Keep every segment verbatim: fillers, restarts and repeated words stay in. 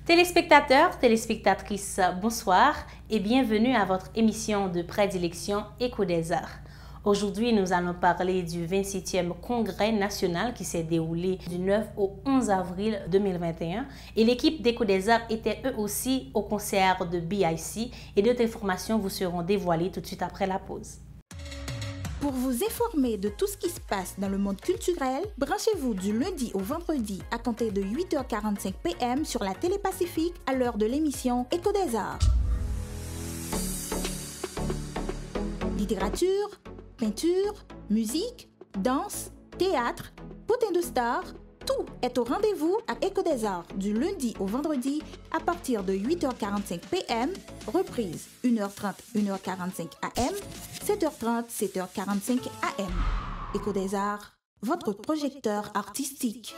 Téléspectateurs, téléspectatrices, bonsoir et bienvenue à votre émission de prédilection Écho des Arts. Aujourd'hui, nous allons parler du vingt-septième Congrès national qui s'est déroulé du neuf au onze avril deux mille vingt et un et l'équipe d'Écho des Arts était eux aussi au concert de B I C et d'autres informations vous seront dévoilées tout de suite après la pause. Pour vous informer de tout ce qui se passe dans le monde culturel, branchez-vous du lundi au vendredi à compter de huit heures quarante-cinq p m sur la télé Pacifique à l'heure de l'émission Écho des Arts. Littérature, peinture, musique, danse, théâtre, potin de stars, tout est au rendez-vous à Écho des Arts du lundi au vendredi à partir de huit heures quarante-cinq p m, reprise une heure trente, une heure quarante-cinq a m, sept heures trente, sept heures quarante-cinq a m. Écho des Arts, votre projecteur artistique.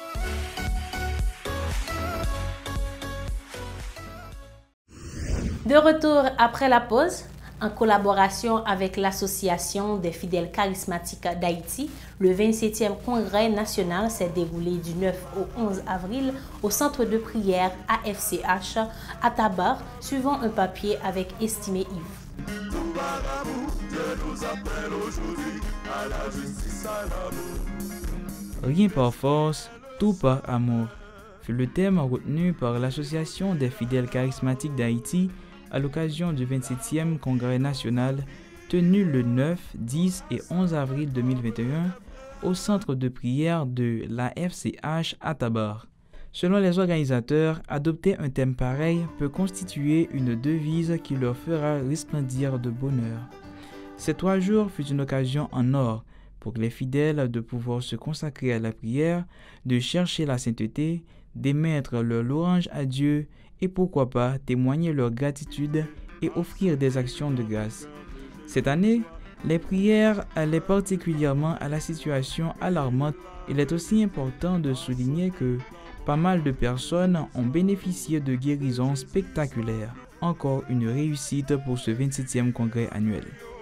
De retour après la pause, en collaboration avec l'Association des fidèles charismatiques d'Haïti, le vingt-septième Congrès national s'est déroulé du neuf au onze avril au centre de prière A F C H à Tabar, suivant un papier avec Estimé Yves. Rien par force, tout par amour, fut le thème retenu par l'Association des fidèles charismatiques d'Haïti à l'occasion du vingt-septième Congrès national tenu le neuf, dix et onze avril deux mille vingt et un au centre de prière de l'A F C H à Tabar. Selon les organisateurs, adopter un thème pareil peut constituer une devise qui leur fera resplendir de bonheur. Ces trois jours fut une occasion en or pour les fidèles de pouvoir se consacrer à la prière, de chercher la sainteté, d'émettre leur louange à Dieu et pourquoi pas témoigner leur gratitude et offrir des actions de grâce. Cette année, les prières allaient particulièrement à la situation alarmante. Il est aussi important de souligner que pas mal de personnes ont bénéficié de guérisons spectaculaires. Encore une réussite pour ce vingt-septième congrès annuel.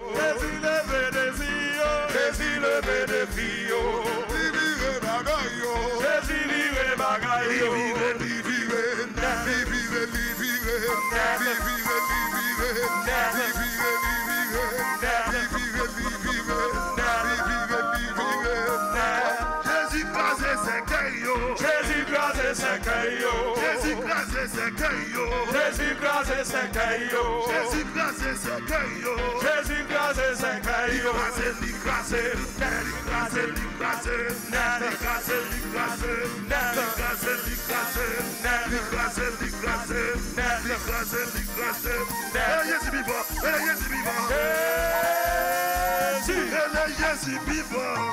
Jésus grâce c'est caillou. Jésus grâce c'est caillou. Jésus grâce c'est caillou. Jésus grâce c'est caillou. Grâce li grâce, li grâce li grâce, li grâce li grâce, li grâce li grâce, li grâce li grâce, li grâce li grâce. Jésus vivant, Jésus vivant. Jésus, Jésus vivant.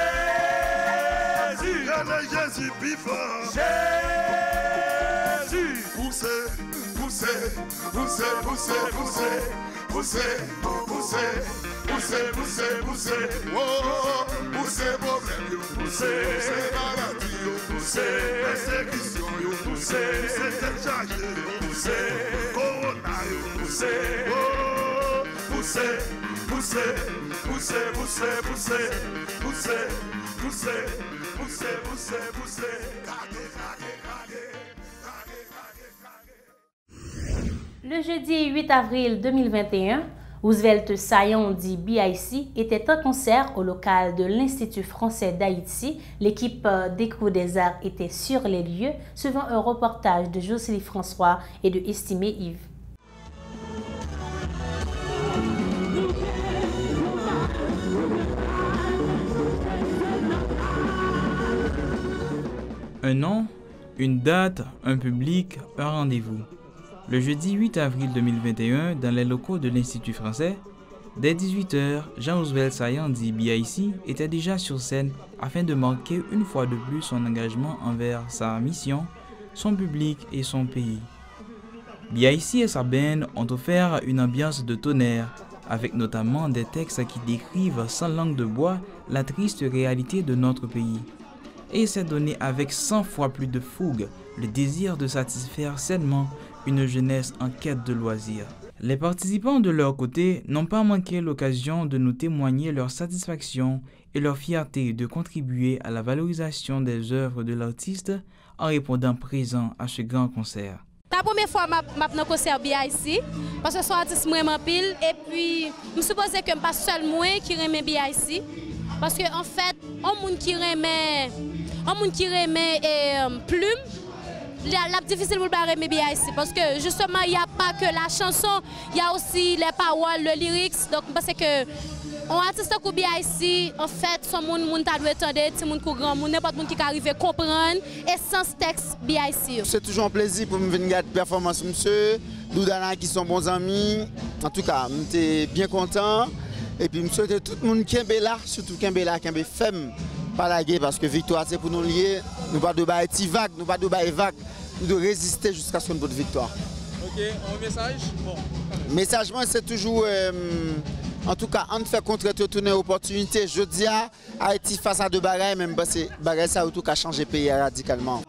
Jésus, Jésus vivant. Jésus, poussez, poussez, poussez, poussez, poussez, poussez, poussez, poussez, poussez, poussez, oh, poussez problème, poussez, maladie, poussez, persécution, poussez, c'est chargé, poussez, corona, poussez, oh, poussez, poussez, poussez, poussez, poussez, poussez, poussez, poussez, poussez, poussez, Le jeudi huit avril deux mille vingt et un, Roosevelt Sayon dit B I C était en concert au local de l'Institut français d'Haïti. L'équipe d'Écho des Arts était sur les lieux, suivant un reportage de Jocelyne François et de Estimé Yves. Un nom, une date, un public, un rendez-vous. Le jeudi huit avril deux mille vingt et un, dans les locaux de l'Institut français, dès dix-huit heures, Jean-Roosevelt Sayon dit B I C était déjà sur scène afin de marquer une fois de plus son engagement envers sa mission, son public et son pays. B I C et sa band ont offert une ambiance de tonnerre, avec notamment des textes qui décrivent sans langue de bois la triste réalité de notre pays. Et s'est donné avec cent fois plus de fougue le désir de satisfaire sainement une jeunesse en quête de loisirs. Les participants de leur côté n'ont pas manqué l'occasion de nous témoigner leur satisfaction et leur fierté de contribuer à la valorisation des œuvres de l'artiste en répondant présent à ce grand concert. La première fois que je suis dans le concert B I C, parce que je suis artiste vraiment pile, et puis je suppose que ce n'est pas seul moi qui aime B I C, parce qu'en en fait, un monde qui aime un monde qui aime euh, plume, c'est difficile pour le aimer B I C, parce que justement, il n'y a pas que la chanson, il y a aussi les paroles, le lyrics, donc je pense que un artiste comme B I C, en fait, son monde monde ta doit attendre, c'est monde qui grand monde, n'importe monde qui arrive à comprendre essence texte B I C. C'est toujours un plaisir pour me venir regarder la performance monsieur, Doudana qui sont bons amis. En tout cas, j'étais bien content et puis je souhaite tout le monde qui est là, surtout qui est là, qui est femme pas la guerre parce que victoire c'est pour nous lier, nous pas de bailler vague, nous pas de bailler vague, nous de résister jusqu'à ce qu'on ait une victoire. OK, un message. Bon. Message moi c'est toujours euh, en tout cas, on fait contre retourner opportunité. Je dis à Haïti face à deux bagailles, même parce que bagaille ça a tout qu'à changer le pays radicalement.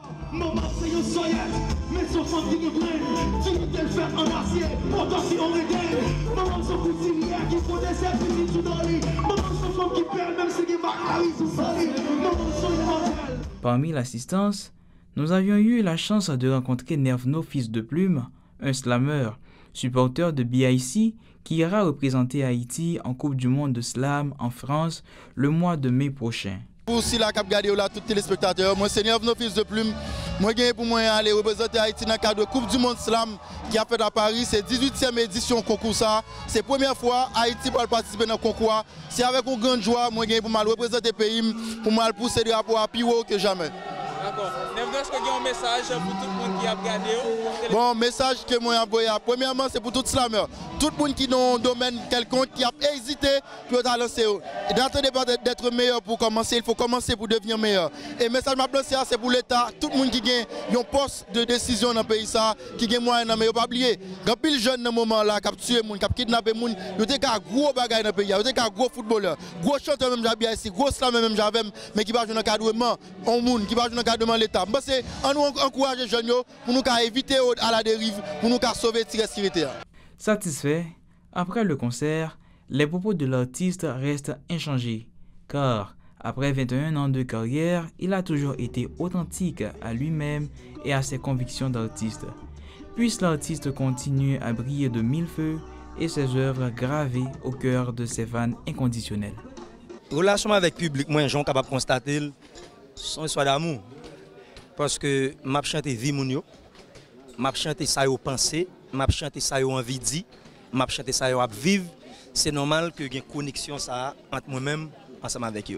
Parmi l'assistance, nous avions eu la chance de rencontrer Nervno Fils de Plume, un slammer, supporter de B I C, qui ira représenter Haïti en Coupe du Monde de Slam en France le mois de mai prochain. Pour si la cap garder là tous les téléspectateurs, moi c'est Nervno Fils de Plume. Moi j'ai pour moi aller représenter Haïti dans le cadre de Coupe du Monde Slam qui a fait à Paris, c'est dix-huitième édition concours ça. C'est la première fois Haïti pour participer dans le concours. C'est avec une grande joie moi j'ai pour mal représenter le pays pour mal pousser le rapport à plus haut que jamais. D'accord. Nervno, est-ce que vous avez un message pour tout le monde qui a regardé? Bon, message que moi j'ai envoyé. Premièrement, c'est pour tout slammer. Tout le monde qui est dans un domaine quelconque qui a hésité pour lancer. N'attendez pas d'être meilleur pour commencer, il faut commencer pour devenir meilleur. Et le message que je c'est pour l'État, tout le monde qui a un poste de décision dans le pays, ça, qui a moyen dans le pays, il ne faut pas oublier. Quand il y a des jeunes dans ce moment-là, qui ont tué les gens, qui ont kidnappé les gens, ils ont des gros bagages dans le pays, ils ont des gros footballeurs, gros chanteurs même j'avais ici, gros slammer même j'avais, mais qui ne sont pas dans le cadrement, on monde, qui ne sont pas dans le cadrement de l'État. C'est on nous encourage les jeunes pour nous éviter à la dérive, pour nous sauver la sécurité. Satisfait, après le concert, les propos de l'artiste restent inchangés, car après vingt et un ans de carrière, il a toujours été authentique à lui-même et à ses convictions d'artiste. Puisse l'artiste continue à briller de mille feux et ses œuvres gravées au cœur de ses fans inconditionnels. Relation avec le public, moi, je suis capable de constater son histoire d'amour. Parce que je chante vie moun yo, je chante ça yo penser, je chante ça yo envie di, je chante ça yo ap vivre, c'est normal que y ait une connexion ça entre moi-même ensemble avec eux.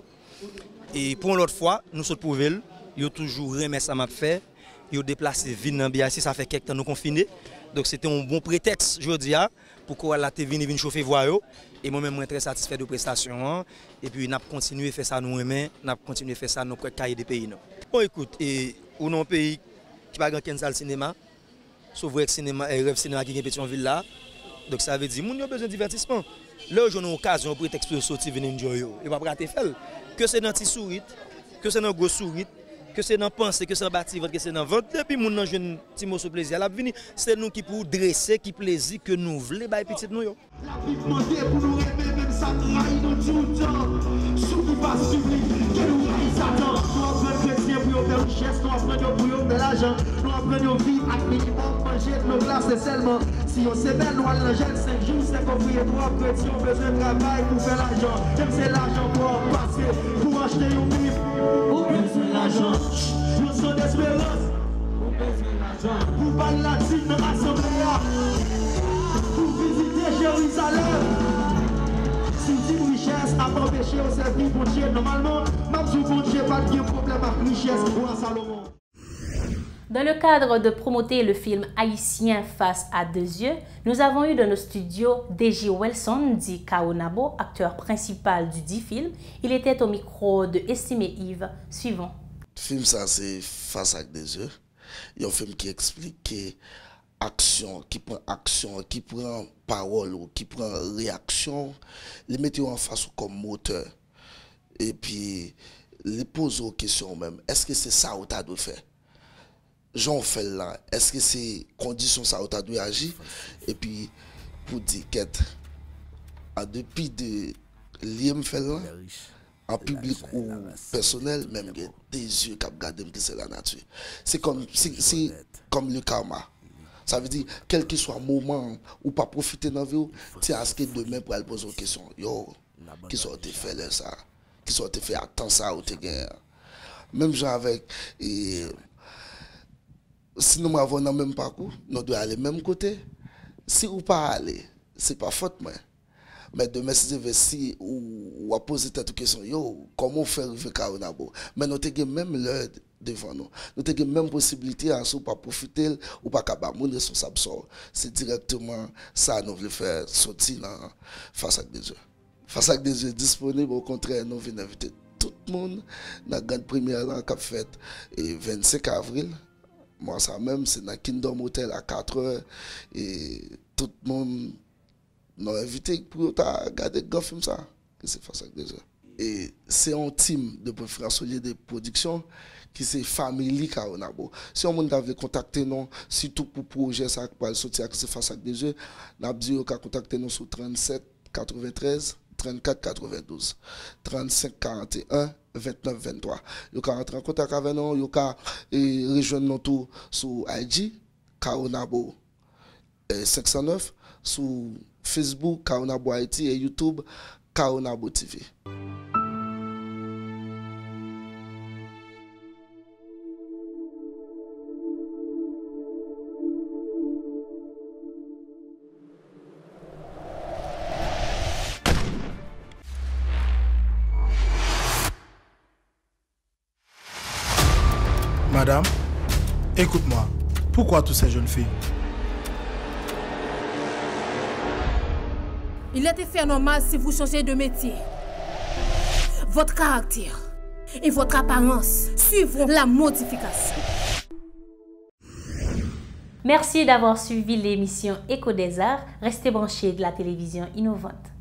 Et pour l'autre fois, nous sommes pour eux, ils ont toujours remis ça m'a fait, ils ont déplacé vin dans B I C, ça fait quelques temps nous confinés. Donc c'était un bon prétexte aujourd'hui pour que la T V vienne chauffer voix yo. Et moi-même, je suis très satisfait de la prestation. Et puis, nous continuons à faire ça nous-mêmes, nous continuons à faire ça dans le cahier des pays. Bon, écoute, et on est un pays qui n'a pas de salle cinéma, sauf le cinéma, et rêve cinéma qui est en ville là. Donc, ça veut dire que nous avons besoin de divertissement. Là, j'ai une occasion, un prétexte pour sortir, venir enjoy. Et pas rater faire. Que c'est dans le petit sourire, que c'est dans le gros sourire, que c'est dans penser, que c'est dans bâtir, que c'est dans vente. Et puis, nous avons un petit mot sur plaisir. C'est nous qui pour dresser, qui plaisir que nous voulons, bah, petit nous. La vie demandée pour nous aimer, même ça trahit dans tout le temps. Sous qui passe public, que nous trahit Satan. Nous apprenons chrétiens pour faire richesse, nous apprenons pour faire l'argent. Nous apprenons vivre avec minimum, manger de nos glaces, c'est seulement. Si on s'est belle, nous allons manger cinq jours, c'est compris. Trois chrétiens ont besoin de travail pour faire l'argent. Même c'est l'argent pour passer, pour acheter un bif. On besoin de l'argent. Nous sommes d'espérance. On besoin de l'argent. Pour parler latine dans l'assemblée. Pour visiter Jérusalem. Si une richesse a empêché au service pour Dieu, normalement, même si pour Dieu pas de problème avec richesse pour un Salomon. Dans le cadre de promoter le film haïtien Face à deux yeux, nous avons eu dans nos studios D J Wilson, dit Kaonabo, acteur principal du dit film. Il était au micro de Estimé Yves. Suivant. Le film, ça, c'est Face à deux yeux. Il y a un film qui explique que action, qui prend action, qui prend parole ou qui prend réaction, les mettez en face comme moteur. Et puis, les poser aux questions même. Est-ce que c'est ça que tu as dû faire? Jean fait là, est-ce que c'est condition ça où tu as dû agir? Et puis, pour dire qu'être en dépit de l'I M fait là, en public ou personnel, même des yeux qui regardent que c'est la nature. C'est comme, c'est comme le karma. Ça veut dire, quel que soit le moment ou pas profiter dans la vie, tu as ce que demain pour aller poser une question. Yo, qui sont te fait là ça? Qui sont te fait attendre ça ou te gagner? Même genre avec. Et, si nous avons dans le même parcours, nous devons aller même côté. Si ou pas aller, c'est pas faute, moi. Mais demain, si si ou ou poser cette question, yo, comment faire vivre Kaonabo? Mais nous avons même l'heure devant nous. Nous avons même possibilité à ce pas profiter ou pas capable mon responsable. C'est directement ça nous voulons faire sortir dans face à des yeux. Face à des yeux disponibles, au contraire, nous venons inviter tout le monde dans la grande première qui a fait le vingt-cinq avril. Moi, ça même, c'est dans Kingdom Hotel à quatre heures. Et tout le monde nous a invité pour regarder le film ça. C'est face à des yeux. Et c'est un team de préférence de production qui c'est Family Kaonabo. Si on veut contacter nous, surtout pour projet ça pour le sortir c'est face à des yeux, nous avons dit qu'à contacter nous sur trente-sept quatre-vingt-treize trente-quatre quatre-vingt-douze trente-cinq quarante et un vingt-neuf vingt-trois. Vous pouvez rentrer en contact avec nous, vous pouvez rejoindre nous tout sur I G Kaonabo cinq cent neuf, sur Facebook Kaonabo Haïti et YouTube Kaonabo T V. Madame, écoute-moi. Pourquoi toutes ces jeunes filles? Il était fait normal si vous changez de métier. Votre caractère et votre apparence suivront la modification. Merci d'avoir suivi l'émission Écho des Arts. Restez branchés de la télévision innovante.